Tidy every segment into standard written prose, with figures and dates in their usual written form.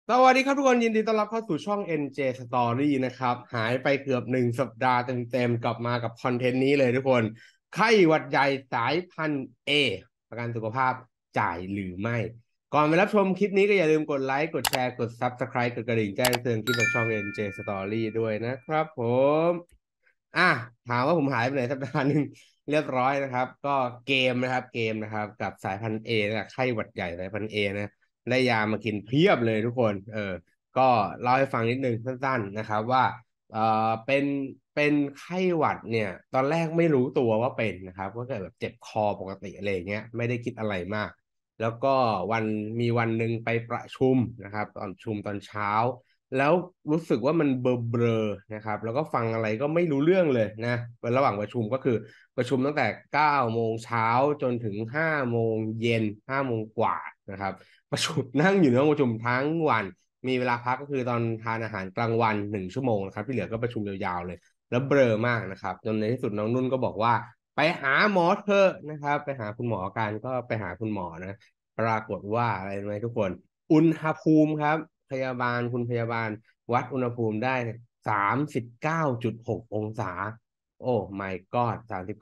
สวัสดีครับทุกคนยินดีต้อนรับเข้าสู่ช่อง NJ Story นะครับหายไปเกือบ1 สัปดาห์เต็มๆกลับมากับคอนเทนต์นี้เลยทุกคนไข้หวัดใหญ่สายพันธุ์ A ประกันสุขภาพจ่ายหรือไม่ก่อนไปรับชมคลิปนี้ก็อย่าลืมกดไลค์กดแชร์กด Subscribe กดกระดิ่งแจ้งเตือนคลิปจากช่อง NJ Story ด้วยนะครับผมอ่ะถามว่าผมหายไปไหนสัปดาห์หนึ่งเรียบร้อยนะครับก็เกมนะครับกับสายพันธุ์ A นะไข้หวัดใหญ่สายพันธุ์ A นะ ได้ยามากินเพียบเลยทุกคนก็เล่าให้ฟังนิดนึงสั้นๆนะครับว่าเออเป็นเป็นไข้หวัดเนี่ยตอนแรกไม่รู้ตัวว่าเป็นนะครับก็เกิดแบบเจ็บคอปกติอะไรเงี้ยไม่ได้คิดอะไรมากแล้วก็วันมีวันหนึ่งไปประชุมนะครับตอนประชุมตอนเช้าแล้วรู้สึกว่ามันเบลอนะครับแล้วก็ฟังอะไรก็ไม่รู้เรื่องเลยนะระหว่างประชุมก็คือประชุมตั้งแต่9 โมงเช้าจนถึง5 โมงเย็น5 โมงกว่านะครับ ประชุมนั่งอยู่ในห้องประชุมทั้งวันมีเวลาพักก็คือตอนทานอาหารกลางวัน1 ชั่วโมงนะครับที่เหลือก็ประชุมยาวๆเลยแล้วเบลอมากนะครับจนในที่สุดน้องนุ่นก็บอกว่าไปหาหมอเถอะนะครับไปหาคุณหมอกันก็ไปหาคุณหมอนะปรากฏว่าอะไรรู้ไหมทุกคนอุณหภูมิครับพยาบาลคุณพยาบาลวัดอุณหภูมิได้39.6 องศาโอ้ my god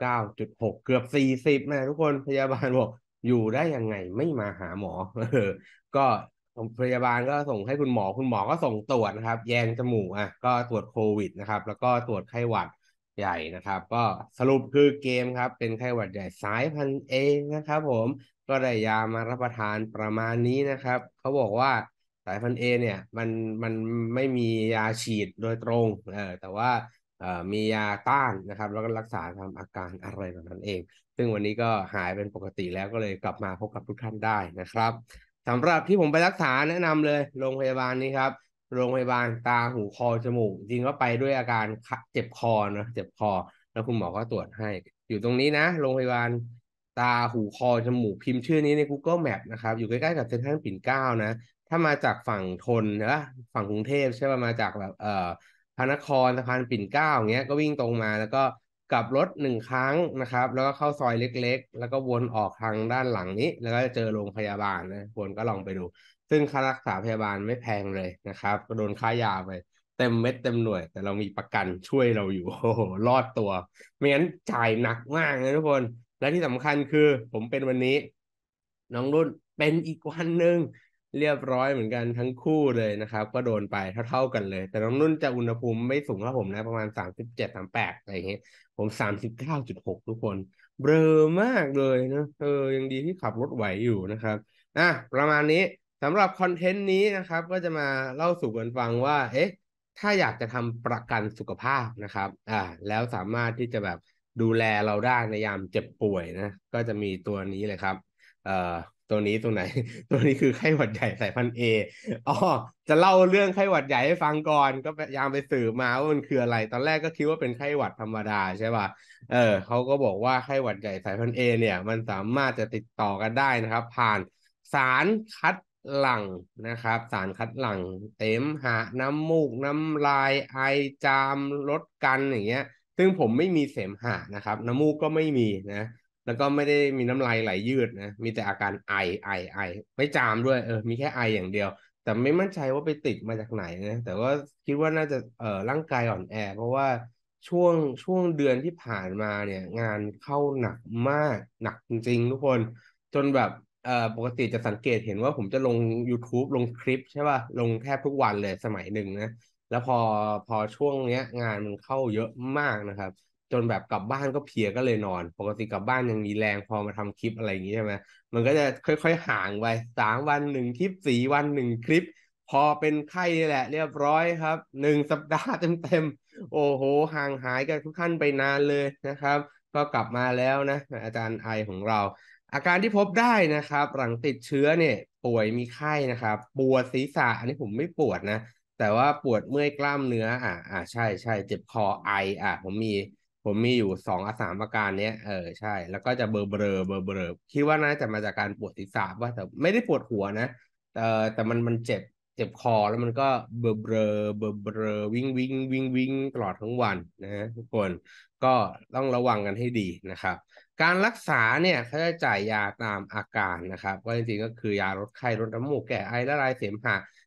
39.6เกือบ40นะทุกคนพยาบาลบอกอยู่ได้ยังไงไม่มาหาหมอก็พยาบาลก็ส่งให้คุณหมอก็ส่งตรวจนะครับแยงจมูกก็ตรวจโควิดนะครับแล้วก็ตรวจไข้หวัดใหญ่นะครับก็สรุปคือเกมครับเป็นไข้หวัดใหญ่สายพันธุ์เอนะครับผมก็ได้ยามารับประทานประมาณนี้นะครับเขาบอกว่าสายพันธุ์เอเนี่ยมันไม่มียาฉีดโดยตรงแต่ว่ามียาต้านนะครับแล้วก็รักษาทำอาการอะไรแบบนั้นเองซึ่งวันนี้ก็หายเป็นปกติแล้วก็เลยกลับมาพบกับทุกท่านได้นะครับ สำหรับที่ผมไปรักษาแนะนำเลยโรงพยาบาลนี้ครับโรงพยาบาลตาหูคอจมูกจริงก็ไปด้วยอาการเจ็บคอนะเจ็บคอแล้วคุณหมอก็ตรวจให้อยู่ตรงนี้นะโรงพยาบาลตาหูคอจมูกพิมพ์ชื่อนี้ใน Google Map นะครับอยู่ใกล้ๆกับเซ็นทรัลปิ่นเกล้านะถ้ามาจากฝั่งธนนะฝั่งกรุงเทพใช่ป่ะมาจากแบบพระนครสะพานปิ่นเกล้าอย่างเงี้ยก็วิ่งตรงมาแล้วก็กลับรถ1 ครั้งนะครับแล้วก็เข้าซอยเล็กๆแล้วก็วนออกทางด้านหลังนี้แล้วก็จะเจอโรงพยาบาลนะควรก็ลองไปดูซึ่งค่ารักษาพยาบาลไม่แพงเลยนะครับก็โดนค่ายาไปเต็มเม็ดเต็มหน่วยแต่เรามีประกันช่วยเราอยู่โอ้โหรอดตัวไม่งั้นจ่ายหนักมากนะทุกคนและที่สำคัญคือผมเป็นวันนี้น้องรุ่นเป็นอีกวันหนึ่ง เรียบร้อยเหมือนกันทั้งคู่เลยนะครับก็โดนไปเท่ากันเลยแต่น้องนุ่นจะอุณหภูมิไม่สูงเท่าผมนะประมาณ37-38อะไรอย่างเงี้ยผม39.6ทุกคนเบลอมากเลยนะยังดีที่ขับรถไหวอยู่นะครับประมาณนี้สำหรับคอนเทนต์นี้นะครับก็จะมาเล่าสู่กันฟังว่าเอ๊ะถ้าอยากจะทำประกันสุขภาพนะครับแล้วสามารถที่จะแบบดูแลเราได้ในยามเจ็บป่วยนะก็จะมีตัวนี้เลยครับเอ่อ ตัวนี้ตัวไหนตัวนี้คือไข้หวัดใหญ่สายพันธุ์เออ๋อจะเล่าเรื่องไข้หวัดใหญ่ให้ฟังก่อนก็พยายามไปสืบมาว่ามันคืออะไรตอนแรกก็คิดว่าเป็นไข้หวัดธรรมดาใช่ป่ะเขาก็บอกว่าไข้หวัดใหญ่สายพันธุ์เอเนี่ยมันสามารถจะติดต่อกันได้นะครับผ่านสารคัดหลั่งนะครับสารคัดหลั่งเสมหะน้ำมูกน้ำลายไอจามลดกันอย่างเงี้ยซึ่งผมไม่มีเสมหะนะครับน้ำมูกก็ไม่มีนะ แล้วก็ไม่ได้มีน้ำลายไหลยืดนะมีแต่อาการไอไม่จามด้วยมีแค่ไออย่างเดียวแต่ไม่มั่นใจว่าไปติดมาจากไหนนะแต่ว่าคิดว่าน่าจะร่างกายอ่อนแอเพราะว่าช่วงช่วงเดือนที่ผ่านมาเนี่ยงานเข้าหนักมากหนักจริงๆทุกคนจนแบบปกติจะสังเกตเห็นว่าผมจะลง YouTube ลงคลิปใช่ป่ะลงแทบทุกวันเลยสมัยหนึ่งนะแล้วพอช่วงเนี้ยงานมันเข้าเยอะมากนะครับ จนแบบกลับบ้านก็เพลียก็เลยนอนปกติกลับบ้านยังมีแรงพอมาทำคลิปอะไรอย่างนี้ใช่ไหมมันก็จะค่อยๆห่างไป3 วัน 1 คลิป4 วัน 1 คลิปพอเป็นไข้นี่แหละเรียบร้อยครับ1 สัปดาห์เต็มๆโอ้โหห่างหายกับทุกท่านไปนานเลยนะครับก็กลับมาแล้วนะอาจารย์ไอของเราอาการที่พบได้นะครับหลังติดเชื้อเนี่ยป่วยมีไข้นะครับปวดศีรษะอันนี้ผมไม่ปวดนะแต่ว่าปวดเมื่อยกล้ามเนื้อใช่เจ็บคอไอผมมีอยู่2 3 อาการเนี้ยใช่แล้วก็จะเบลอคิดว่าน่าจะมาจากการปวดศีรษะว่าแต่ไม่ได้ปวดหัวนะเออแต่มันเจ็บคอแล้วมันก็เบลอวิ่งตลอดทั้งวันนะฮะทุกคนก็ต้องระวังกันให้ดีนะครับการรักษาเนี่ยเขาจะจ่ายยาตามอาการนะครับก็จริงๆก็คือยาลดไข้ลดน้ำมูกแก้ไอละลายเสมหะ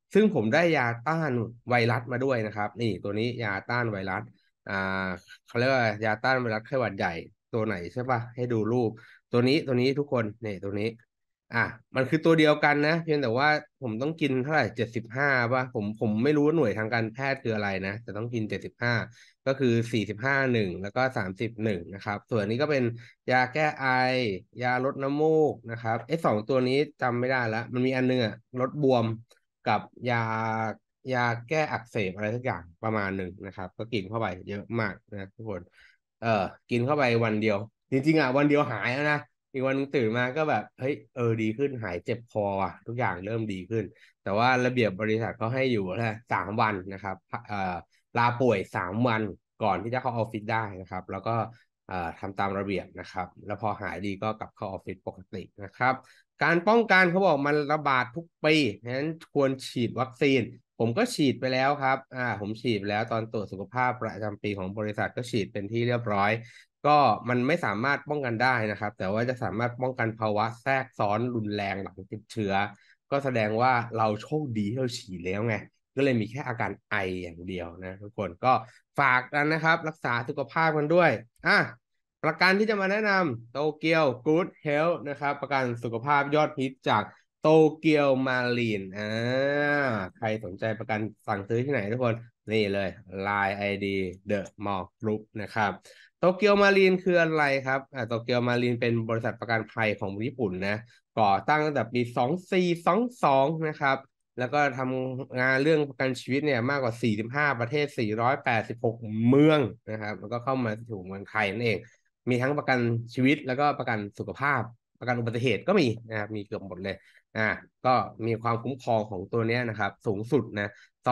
ซึ่งผมได้ยาต้านไวรัสมาด้วยนะครับนี่ตัวนี้ยาต้านไวรัสอ่าเขาเรียกว่ายาต้านไวรัสไข้หวัดใหญ่ตัวไหนใช่ป่ะให้ดูรูปตัวนี้ทุกคนเนี่ยตัวนี้อ่ะมันคือตัวเดียวกันนะเพียงแต่ว่าผมต้องกินเท่าไหร่75ป่ะผมไม่รู้ว่าหน่วยทางการแพทย์คืออะไรนะแต่ต้องกิน75ก็คือ45 1แล้วก็30 1นะครับส่วนนี้ก็เป็นยาแก้ไอยาลดน้ำมูกนะครับไอ้สองตัวนี้จำไม่ได้แล้วมันมีอันนึงอะลดบวมกับยาแก้อักเสบอะไรสักอย่างประมาณหนึ่งนะครับก็กินเข้าไปเยอะมากนะทุกคนเออกินเข้าไปวันเดียวจริงๆอ่ะวันเดียวหายแล้วนะอีกวันนึงตื่นมาก็แบบเฮ้ยดีขึ้นหายเจ็บคออ่ะทุกอย่างเริ่มดีขึ้นแต่ว่าระเบียบบริษัทเขาให้อยู่แค่3 วันนะครับลาป่วย3 วันก่อนที่จะเข้าออฟฟิศได้นะครับแล้วก็ทำตามระเบียบนะครับแล้วพอหายดีก็กลับเข้าออฟฟิศปกตินะครับการป้องกันเขาบอกมันระบาดทุกปีฉะนั้นควรฉีดวัคซีนผมก็ฉีดไปแล้วครับผมฉีดไปแล้วตอนตรวจสุขภาพประจำปีของบริษัทก็ฉีดเป็นที่เรียบร้อยก็มันไม่สามารถป้องกันได้นะครับแต่ว่าจะสามารถป้องกันภาวะแทรกซ้อนรุนแรงหลังติดเชื้อก็แสดงว่าเราโชคดีที่เราฉีดแล้วไง ก็เลยมีแค่อาการไออย่างเดียวนะทุกคนก็ฝากกันนะครับรักษาสุขภาพกันด้วยประกันที่จะมาแนะนำโตเกียว Good Health นะครับประกันสุขภาพยอดฮิตจากโตเกียวมารีนใครสนใจประกันสั่งซื้อที่ไหนทุกคนนี่เลย Line ID The Mall Group นะครับโตเกียวมารีนคืออะไรครับโตเกียวมารีนเป็นบริษัทประกันภัยของญี่ปุ่นนะก่อตั้งตั้งแต่ปี2422นะครับ แล้วก็ทำงานเรื่องประกันชีวิตเนี่ยมากกว่า45ประเทศ486เมืองนะครับแล้วก็เข้ามาถึงเมืองไทยนั่นเองมีทั้งประกันชีวิตแล้วก็ประกันสุขภาพประกันอุบัติเหตุก็มีนะครับมีเกือบหมดเลยก็มีความคุ้มครองของตัวเนี้ยนะครับสูงสุดนะ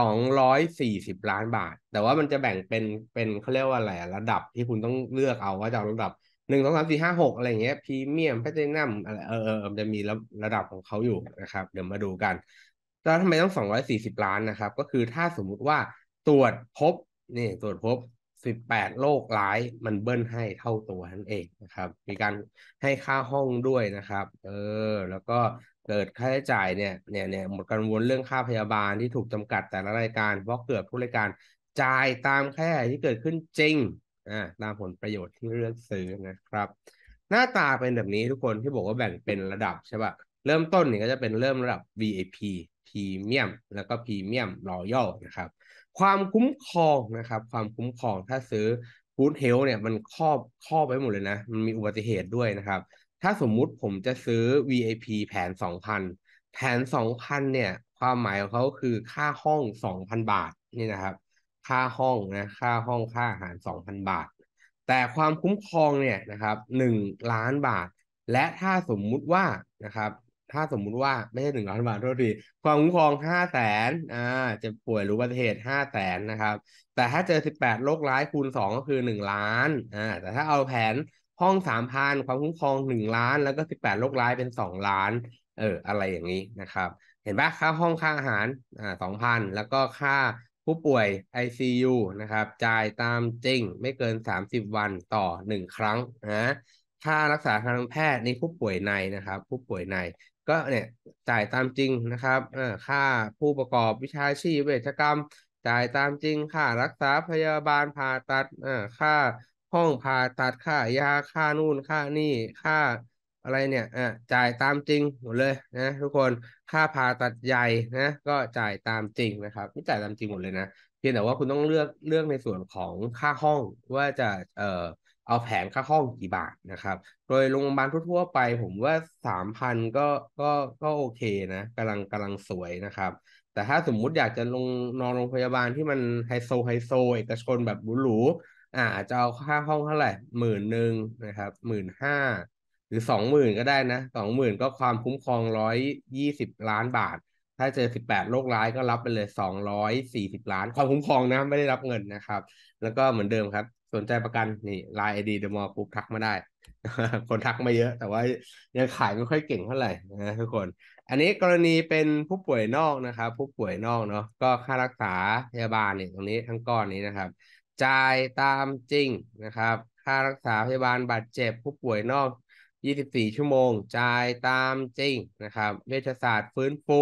240 ล้านบาทแต่ว่ามันจะแบ่งเป็นเขาเรียกว่าอะไรระดับที่คุณต้องเลือกเอาว่าจะเอาระดับ1 2 3 4 5 6อะไรอย่างเงี้ยพรีเมียมแพลตินัมอะไรมันจะมีระดับของเขาอยู่นะครับเดี๋ยวมาดูกันแล้วทำไมต้อง240 ล้านนะครับก็คือถ้าสมมุติว่าตรวจพบนี่ตรวจพบ18 โรคร้ายมันเบิ้ลให้เท่าตัวนั่นเองนะครับมีการให้ค่าห้องด้วยนะครับแล้วก็เกิดค่าใช้จ่ายเนี่ยหมดกังวลเรื่องค่าพยาบาลที่ถูกจำกัดแต่ละรายการเพราะเกือบทุกรายการจ่ายตามค่าใช้จ่ายที่เกิดขึ้นจริงตามผลประโยชน์ที่เลือกซื้อนะครับหน้าตาเป็นแบบนี้ทุกคนที่บอกว่าแบ่งเป็นระดับใช่ปะเริ่มต้นเนี่ยก็จะเป็นเริ่มระดับ VIP พรีเมียมแล้วก็พรีเมียมรอยัลนะครับความคุ้มครองนะครับความคุ้มครองถ้าซื้อ Good Health เนี่ยมันครอบไว้หมดเลยนะมันมีอุบัติเหตุด้วยนะครับถ้าสมมุติผมจะซื้อ VIP แผน2,000แผน2,000เนี่ยความหมายของเขาคือค่าห้อง2,000 บาทนี่นะครับค่าห้องนะค่าห้องค่าอาหาร2,000 บาทแต่ความคุ้มครองเนี่ยนะครับ1 ล้านบาทและถ้าสมมุติว่านะครับถ้าสมมุติว่าไม่ใช่1 ล้านบาทโทษทีความคุ้มครอง500,000จะป่วยหรืออุบัติเหตุ500,000นะครับแต่ถ้าเจอ18 โรคร้ายคูณ2ก็คือ1 ล้านแต่ถ้าเอาแผนห้อง3,000ความคุ้มครอง1 ล้านแล้วก็18 โรคร้ายเป็น2 ล้านอะไรอย่างนี้นะครับเห็นปะค่าห้องค่าอาหาร2,000แล้วก็ค่าผู้ป่วย ICU นะครับจ่ายตามจริงไม่เกิน30 วันต่อ1 ครั้งค่ารักษาทางแพทย์ในผู้ป่วยในนะครับผู้ป่วยในก็เนี่ยจ่ายตามจริงนะครับค่าผู้ประกอบวิชาชีพเวชกรรมจ่ายตามจริงค่ารักษาพยาบาลผ่าตัดค่าห้องผ่าตัดค่ายาค่านู่นค่านี่ค่าอะไรเนี่ยจ่ายตามจริงหมดเลยนะทุกคนค่าผ่าตัดใหญ่นะก็จ่ายตามจริงนะครับนี่จ่ายตามจริงหมดเลยนะเพียงแต่ว่าคุณต้องเลือกในส่วนของค่าห้องว่าจะเอาแผนค่าห้องกี่บาทนะครับโดยโรงพยาบาลทั่วๆไปผมว่า3,000ก็ก็โอเคนะกำลังสวยนะครับแต่ถ้าสมมุติอยากจะนอนโรงพยาบาลที่มันไฮโซเอกชนแบบหรูๆอาจจะเอาค่าห้องเท่าไหร่11,000นะครับ15,000หรือ20,000ก็ได้นะ20,000ก็ความคุ้มครอง120 ล้านบาทถ้าเจอ18 โรคร้ายก็รับไปเลย240 ล้านความคุ้มครองนะไม่ได้รับเงินนะครับ แล้วก็เหมือนเดิมครับสนใจประกันนี่ไลน์ไอดีเดอะมอลล์ปุ๊บทักมาได้คนทักมาเยอะแต่ว่ายังขายไม่ค่อยเก่งเท่าไหร่นะทุกคนอันนี้กรณีเป็นผู้ป่วยนอกนะครับผู้ป่วยนอกเนาะก็ค่ารักษาพยาบาลเนี่ยตรงนี้ทั้งก้อนนี้นะครับจ่ายตามจริงนะครับค่ารักษาพยาบาลบาดเจ็บผู้ป่วยนอก24 ชั่วโมงจ่ายตามจริงนะครับเวชศาสตร์ฟื้นฟู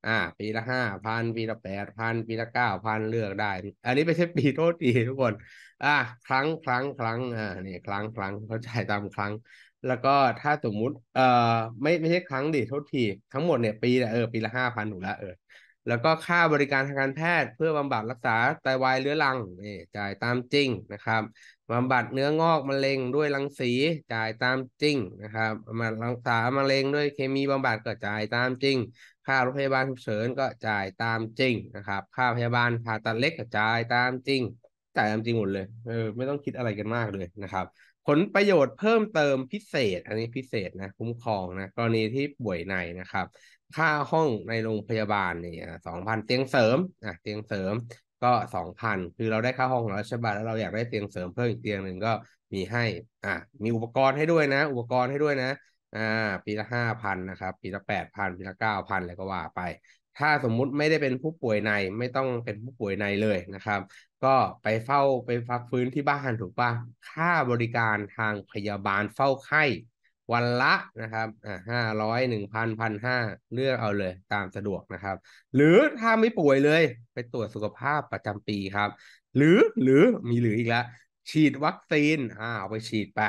ปีละ5,000ปีละ8,000ปีละ9,000เลือกได้อันนี้ไม่ใช่ปีโทษทีทุกคนอ่าครั้งนี่ครั้งเขาจ่ายตามครั้งแล้วก็ถ้าสมมุติไม่ใช่ครั้งดิโทษทีทั้งหมดเนี่ยปีละปีละ5,000ถูกแล้วแล้วก็ค่าบริการทางการแพทย์เพื่อบำบัดรักษาไตวายเรื้อรังนี่จ่ายตามจริงนะครับบำบัดเนื้องอกมะเร็งด้วยรังสีจ่ายตามจริงนะครับมารักษามะเร็งด้วยเคมีบำบัดก็จ่ายตามจริงค่ารถพยาบาลฉุกเฉินก็จ่ายตามจริงนะครับค่าพยาบาลผ่าตัดเล็กก็จ่ายตามจริงจ่ายตามจริงหมดเลยไม่ต้องคิดอะไรกันมากเลยนะครับผลประโยชน์เพิ่มเติมพิเศษอันนี้พิเศษนะคุ้มครองนะกรณีที่ป่วยในนะครับ ค่าห้องในโรงพยาบาลเนี่ย2,000เตียงเสริมเตียงเสริมก็2,000คือเราได้ค่าห้องแล้วใช่ป่ะแล้วเราอยากได้เตียงเสริมเพิ่มอีกเตียงหนึ่งก็มีให้อ่ะมีอุปกรณ์ให้ด้วยนะอุปกรณ์ให้ด้วยนะอ่าปีละ5,000นะครับปีละ8,000ปีละ9,000อะไรก็ว่าไปถ้าสมมุติไม่ได้เป็นผู้ป่วยในไม่ต้องเป็นผู้ป่วยในเลยนะครับก็ไปพักฟื้นที่บ้านถูกป่ะค่าบริการทางพยาบาลเฝ้าไข้ วันละนะครับ5001,000 1,500เลือกเอาเลยตามสะดวกนะครับหรือถ้าไม่ป่วยเลยไปตรวจสุขภาพประจำปีครับหรือมีหรืออีกแล้วฉีดวัคซีนเอาไปฉีดไป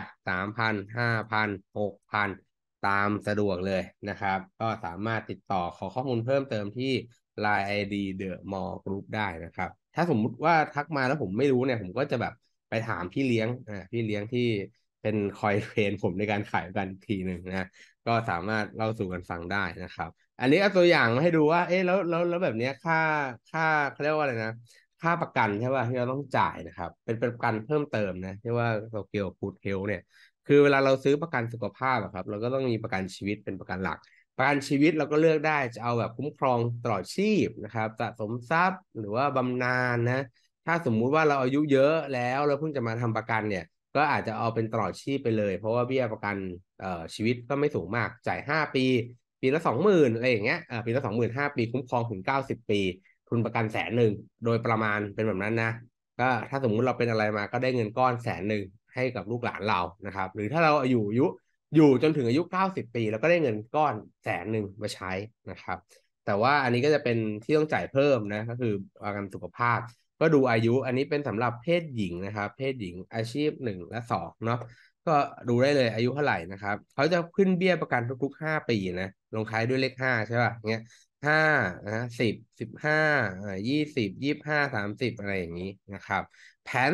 3,0005,0006,000ตามสะดวกเลยนะครับก็สามารถติดต่อขอข้อมูลเพิ่มเติมที่ Line ID The Mall Group ได้นะครับถ้าสมมุติว่าทักมาแล้วผมไม่รู้เนี่ยผมก็จะแบบไปถามพี่เลี้ยงพี่เลี้ยงที่ เป็นคอยเทรนผมในการขายกันทีหนึ่งนะก็สามารถเล่าสู่กันฟังได้นะครับอันนี้เอาตัวอย่างมาให้ดูว่าเอ๊ะแล้วแบบเนี้ยค่าเขาเรียกว่าอะไรนะค่าประกันใช่ป่ะที่เราต้องจ่ายนะครับเป็นประกันเพิ่มเติมนะที่ว่าโตเกียวฟู้ดเฮลเนี่ยคือเวลาเราซื้อประกันสุขภาพอะครับเราก็ต้องมีประกันชีวิตเป็นประกันหลักประกันชีวิตเราก็เลือกได้จะเอาแบบคุ้มครองตลอดชีพนะครับสะสมทรัพย์หรือว่าบำนาญนะถ้าสมมุติว่าเราอายุเยอะแล้วเราเพิ่งจะมาทำประกันเนี่ย ก็อาจจะเอาเป็นตลอดชีพไปเลยเพราะว่าเบี้ยประกันชีวิตก็ไม่สูงมากจ่าย5 ปีปีละ20,000อะไรอย่างเงี้ยปีละ20,0005 ปีคุ้มครองถึง90 ปีทุนประกัน100,000โดยประมาณเป็นแบบนั้นนะก็ถ้าสมมุติเราเป็นอะไรมาก็ได้เงินก้อน100,000ให้กับลูกหลานเรานะครับหรือถ้าเราอยู่จนถึงอายุ90 ปีแล้วก็ได้เงินก้อน100,000มาใช้นะครับแต่ว่าอันนี้ก็จะเป็นที่ต้องจ่ายเพิ่มนะก็คือประกันสุขภาพ ก็ดูอายุอันนี้เป็นสำหรับเพศหญิงนะครับเพศหญิงอาชีพ1 และ 2เนาะก็ดูได้เลยอายุเท่าไหร่นะครับเขาจะขึ้นเบี้ยประกันทุกๆ5 ปีนะลงท้ายด้วยเลขห้าใช่ป่ะเงี้ยห้า10 1520 25 30อะไรอย่างนี้นะครับแผน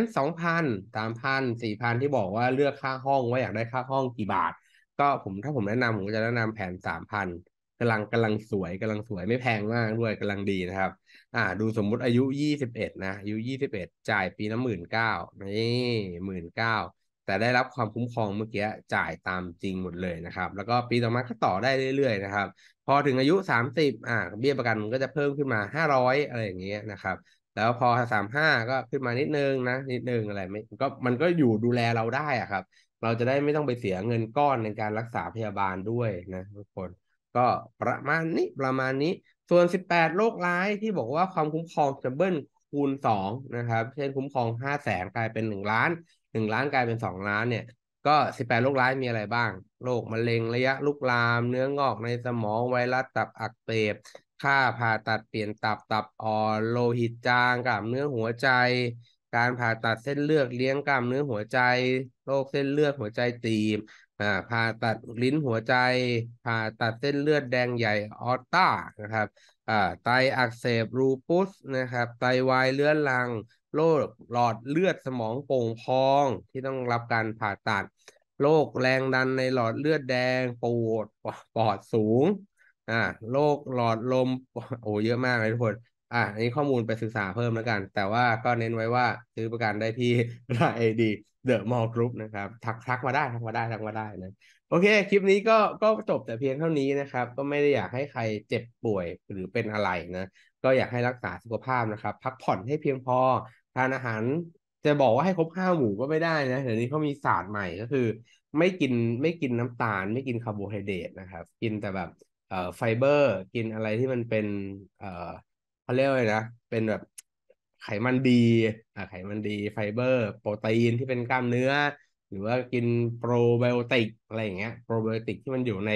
2,0003,0004,000ที่บอกว่าเลือกค่าห้องว่าอยากได้ค่าห้องกี่บาทก็ถ้าผมแนะนำผมก็จะแนะนำแผน3,000กำลังสวยกำลังสวยไม่แพงมากด้วยกำลังดีนะครับดูสมมุติอายุ21นะอายุ21จ่ายปีละ19,000นี่19,000แต่ได้รับความคุ้มครองเมื่อกี้จ่ายตามจริงหมดเลยนะครับแล้วก็ปีต่อมาก็ต่อได้เรื่อยๆนะครับพอถึงอายุ30เบี้ยประกันมันก็จะเพิ่มขึ้นมา500อะไรอย่างเงี้ยนะครับแล้วพอ35ก็ขึ้นมานิดนึงนะนิดนึงอะไรไม่ก็มันก็อยู่ดูแลเราได้อะครับเราจะได้ไม่ต้องไปเสียเงินก้อนในการรักษาพยาบาลด้วยนะทุกคนก็ประมาณนี้ ส่วน18โรคร้ายที่บอกว่าความคุ้มครองจะเบิ้ลคูณ2นะครับเช่นคุ้มครอง500,000กลายเป็น1,000,0001,000,000กลายเป็น2,000,000เนี่ยก็18โรคร้ายมีอะไรบ้างโรคมะเร็งระยะลุกลามเนื้องอกในสมองไวรัสตับอักเสบค่าผ่าตัดเปลี่ยนตับอ่อนโลหิตจางกล้ามเนื้อหัวใจการผ่าตัดเส้นเลือดเลี้ยงกล้ามเนื้อหัวใจโรคเส้นเลือดหัวใจตีบ ผ่าตัดลิ้นหัวใจผ่าตัดเส้นเลือดแดงใหญ่ออตตานะครับไตอักเสบรูปุสนะครับไตวายเรื้อรังโรคหลอดเลือดสมองโป่งพองที่ต้องรับการผ่าตัดโรคแรงดันในหลอดเลือดแดงปอดสูงอ่าโรคหลอดลมโอ้เยอะมากเลยทุกคนอันนี้ข้อมูลไปศึกษาเพิ่มแล้วกันแต่ว่าก็เน้นไว้ว่าซื้อประกันได้ที่ ไอดี The Mall Group นะครับทักมาได้ทักมาได้นะโอเคคลิปนี้ก็จบแต่เพียงเท่านี้นะครับก็ไม่ได้อยากให้ใครเจ็บป่วยหรือเป็นอะไรนะก็อยากให้รักษาสุขภาพนะครับพักผ่อนให้เพียงพอทานอาหารจะบอกว่าให้ครบ5 หมู่ก็ไม่ได้นะเดี๋ยวนี้เขามีศาสตร์ใหม่ก็คือไม่กินไม่กินน้ำตาลไม่กินคาร์โบไฮเดรตนะครับกินแต่แบบไฟเบอร์กินอะไรที่มันเป็นเอ่อ เขาเรียกว่าไงนะเป็นแบบไขมันดีไขมันดีไฟเบอร์โปรตีนที่เป็นกล้ามเนื้อหรือว่ากินโปรไบโอติกอะไรอย่างเงี้ยโปรไบโอติกที่มันอยู่ใน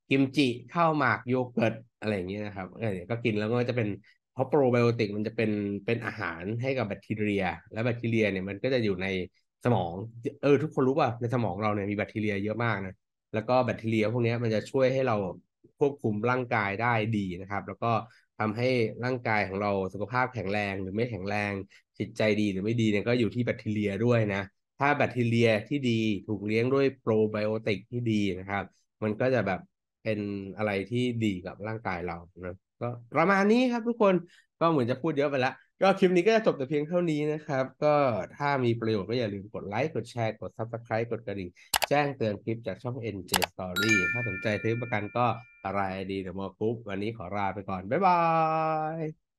กิมจิข้าวหมากโยเกิร์ตอะไรอย่างเงี้ยนะครับเนี่ยก็กินแล้วก็จะเป็นเพราะโปรไบโอติกมันจะเป็นอาหารให้กับแบคทีเรียและแบคทีเรียเนี่ยมันก็จะอยู่ในสมองทุกคนรู้ป่ะในสมองเราเนี่ยมีแบคทีเรียเยอะมากนะแล้วก็แบคทีเรียพวกนี้มันจะช่วยให้เราควบคุมร่างกายได้ดีนะครับแล้วก็ทำให้ร่างกายของเราสุขภาพแข็งแรงหรือไม่แข็งแรงจิตใจดีหรือไม่ดีเนี่ยก็อยู่ที่แบคทีเรียด้วยนะถ้าแบคทีเรียที่ดีถูกเลี้ยงด้วยโปรไบโอติกที่ดีนะครับมันก็จะแบบเป็นอะไรที่ดีกับร่างกายเรานะก็ประมาณนี้ครับทุกคนก็เหมือนจะพูดเยอะไปแล้วก็คลิปนี้ก็จะจบแต่เพียงเท่านี้นะครับก็ถ้ามีประโยชน์ก็อย่าลืมกดไลค์กดแชร์กด Subscribe กดกระดิ่ง แจ้งเตือนคลิปจากช่อง NJ Story ถ้าสนใจซื้อประกันก็รายดีเดอะมอลล์กรุ๊ปวันนี้ขอลาไปก่อน บ๊ายบาย